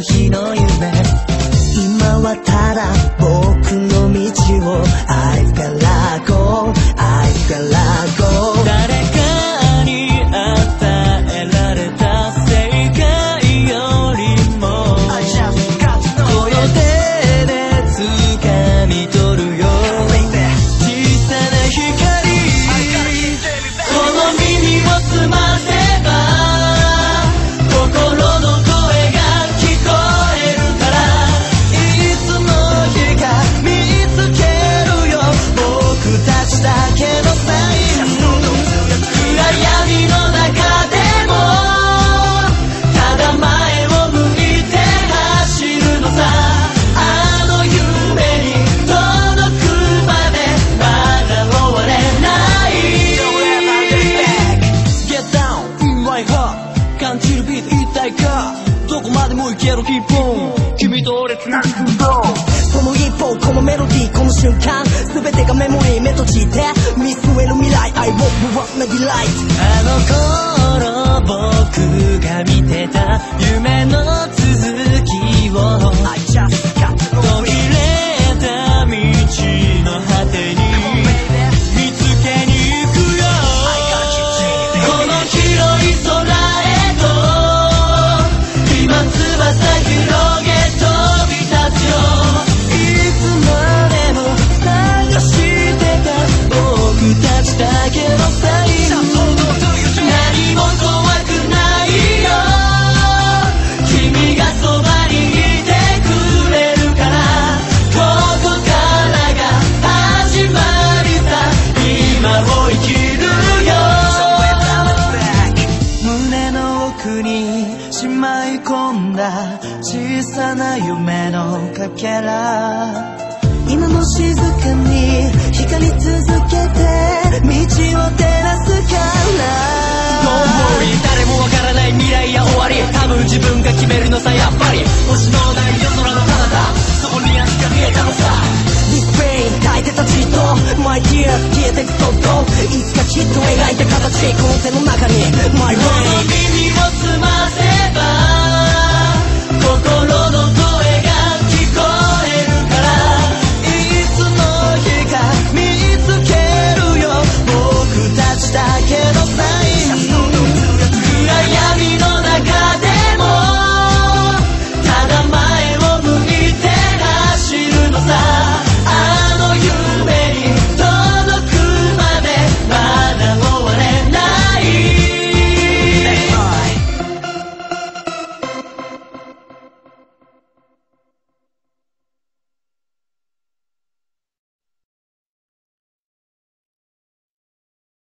日の夢、今はただ僕の道を I've gotta go I've gotta go 誰かに与えられた世界よりもこの手で掴み取るよ小さな光、この耳を澄ませば心の声が聞こえるから、いつの日か見つけるよ僕たちだけのサイン、暗闇の中でもただ前を向いて走るのさ、あの夢に届くまでまだ終われない。 Get down in my heart 感じるビート一体か、どこまでも行けるキープオン、君と俺つなぐ運動、この一歩このメロディーこの瞬間全てがメモリー目閉じて見据える未来 I walk with my delight、 あの頃僕が見てた夢の続きを I just got to know 途切れた道の果てに見つけに行くよ、この広い空へと今翼広げ飛び立つよ、いつまでも探してた僕たちだけのサイン、何も怖くないよ君がそばにいてくれるから、ここからが始まりさ、今を生きるよ、胸の奥にしまい込んだ小さな夢のかけら、今も静かに光り続けて道を照らすから、 Don't worry 誰もわからない未来や終わり、多分自分が決めるのさ、やっぱり星のない夜空の彼方、そこに明日が見えたのさ、 This pain 抱いてたじっと My dear 消えてくそっと、いつかきっと描いた形この手の中に My way この耳を澄ませば